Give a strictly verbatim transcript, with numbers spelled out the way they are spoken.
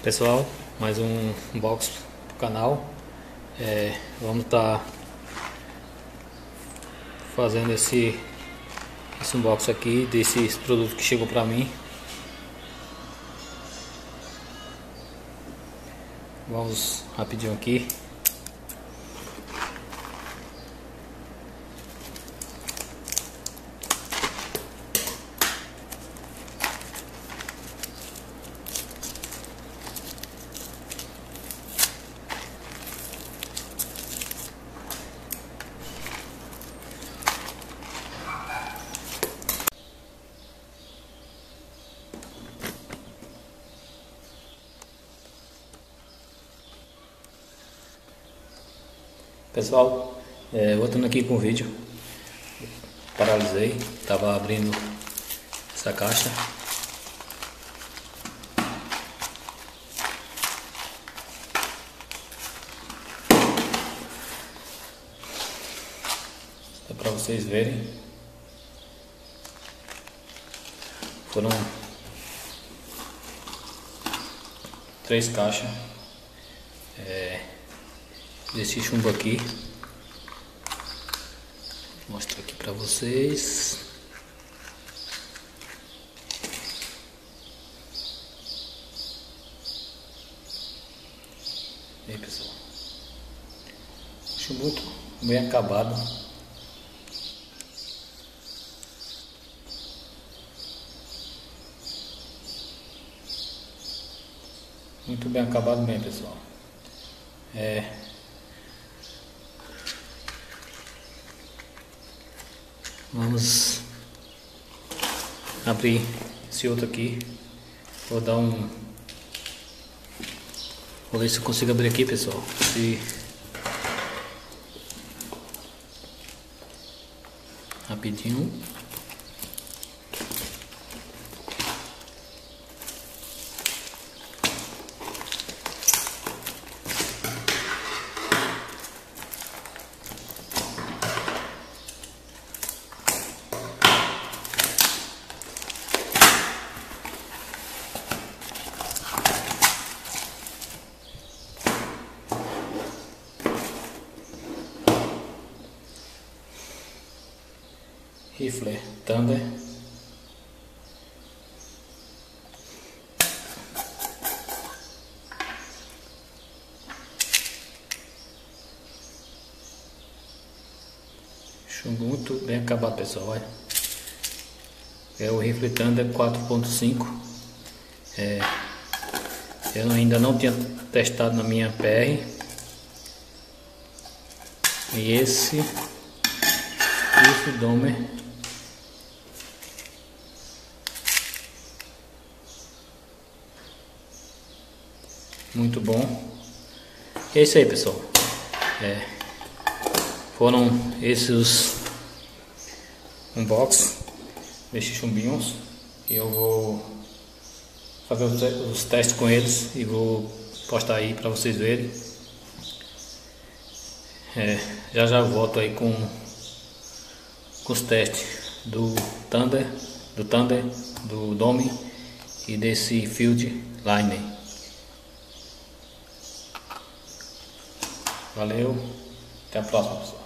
Pessoal, mais um unboxing pro canal. É, vamos estar tá fazendo esse, esse unboxing aqui desses produtos que chegou pra mim. Vamos rapidinho aqui. Pessoal, é, voltando aqui com o vídeo, paralisei, estava abrindo essa caixa. É para vocês verem. Foram três caixas. É, desse chumbo aqui. Vou mostrar aqui pra vocês. E aí, pessoal, chumbo muito bem acabado. Muito bem acabado mesmo, pessoal. É Vamos abrir esse outro aqui. Vou dar um... Vou ver se eu consigo abrir aqui, pessoal. Se... Rapidinho. Rifle Thunder. Chumbo muito bem acabado, pessoal. Olha. É o Rifle Thunder quatro ponto cinco. É, eu ainda não tinha testado na minha P R. E esse Rifle Domer muito bom. E é isso aí, pessoal. É, foram esses os unboxing desses chumbinhos. Eu vou fazer os, os testes com eles e vou postar aí para vocês verem. É, já já volto aí com, com os testes do Thunder, do Thunder, do Dome e desse Field Line. Valeu, até a próxima, pessoal.